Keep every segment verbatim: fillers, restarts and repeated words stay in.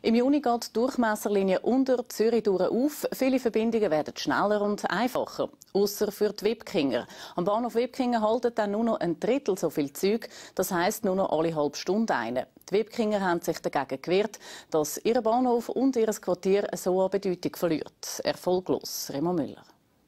Im Juni geht die Durchmesserlinie unter Zürich durch auf. Viele Verbindungen werden schneller und einfacher. Ausser für die Wipkinger. Am Bahnhof Wipkingen halten dann nur noch ein Drittel so viel Züge. Das heisst nur noch alle halbe Stunde eine. Die Wipkinger haben sich dagegen gewehrt, dass ihr Bahnhof und ihr Quartier so an Bedeutung verliert. Erfolglos. Remo Müller.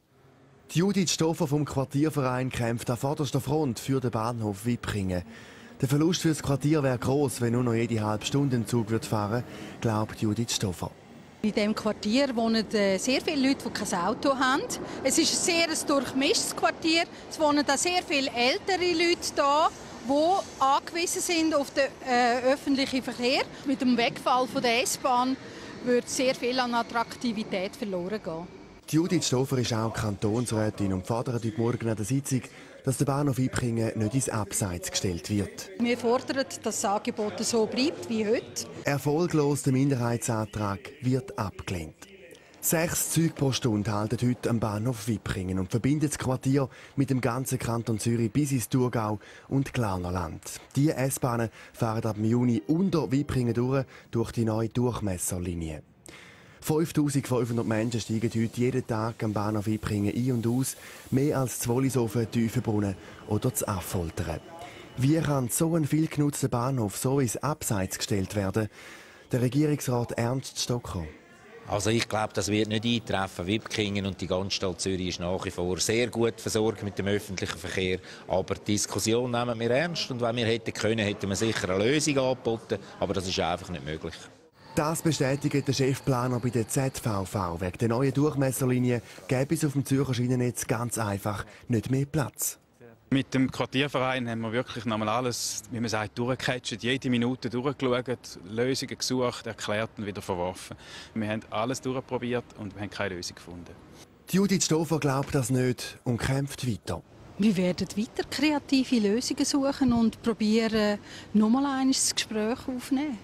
Judith Stoffer vom Quartierverein kämpft an vorderster Front für den Bahnhof Wipkingen. Der Verlust für das Quartier wäre gross, wenn nur noch jede halbe Stunde ein Zug fahren würde, glaubt Judith Stoffer. In diesem Quartier wohnen sehr viele Leute, die kein Auto haben. Es ist ein sehr durchmischtes Quartier. Es wohnen auch sehr viele ältere Leute hier, die angewiesen sind auf den äh, öffentlichen Verkehr. Mit dem Wegfall von der S-Bahn wird sehr viel an Attraktivität verloren gehen. Judith Stoffer ist auch Kantonsrätin und fordert heute Morgen an der Sitzung, dass der Bahnhof Wipkingen nicht ins Abseits gestellt wird. Wir fordern, dass das Angebot so bleibt wie heute. Erfolglos der Minderheitsantrag wird abgelehnt. Sechs Züge pro Stunde halten heute am Bahnhof Wipkingen und verbinden das Quartier mit dem ganzen Kanton Zürich bis ins Thurgau und Glarnerland. Die S-Bahnen fahren ab Juni unter Wipkingen durch, durch die neue Durchmesserlinie. fünftausendfünfhundert Menschen steigen heute jeden Tag am Bahnhof Wipkingen ein und aus, mehr als zu Wollishofen, Tiefenbrunnen oder zu Affoltern. Wie kann so ein viel genutzter Bahnhof so ins Abseits gestellt werden? Der Regierungsrat Ernst Stocker. Also ich glaube, das wird nicht eintreffen. Wipkingen und die ganze Stadt Zürich ist nach wie vor sehr gut versorgt mit dem öffentlichen Verkehr. Aber die Diskussion nehmen wir ernst und wenn wir hätten können, hätten wir sicher eine Lösung angeboten. Aber das ist einfach nicht möglich. Das bestätigt der Chefplaner bei der Z V V. Wegen der neuen Durchmesserlinie gäbe es auf dem Zürcher Schienennetz ganz einfach nicht mehr Platz. Mit dem Quartierverein haben wir wirklich nochmal alles, wie man sagt, durchgecatcht, jede Minute durchgeschaut, Lösungen gesucht, erklärt und wieder verworfen. Wir haben alles durchprobiert und wir haben keine Lösung gefunden. Judith Stoffer glaubt das nicht und kämpft weiter. Wir werden weiter kreative Lösungen suchen und probieren, nochmal ein das Gespräch aufzunehmen.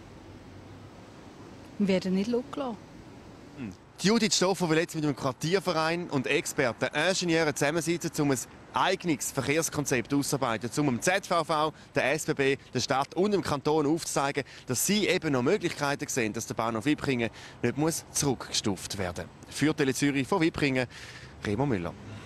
Wir werden nicht loslassen. Judith Stoffer will jetzt mit dem Quartierverein und Experten, Ingenieuren zusammensitzen, um ein eigenes Verkehrskonzept auszuarbeiten, um dem Z V V, der S B B, der Stadt und dem Kanton aufzuzeigen, dass sie eben noch Möglichkeiten sehen, dass der Bahnhof Wipkingen nicht muss zurückgestuft werden muss. Für Tele Zürich von Wipkingen, Remo Müller.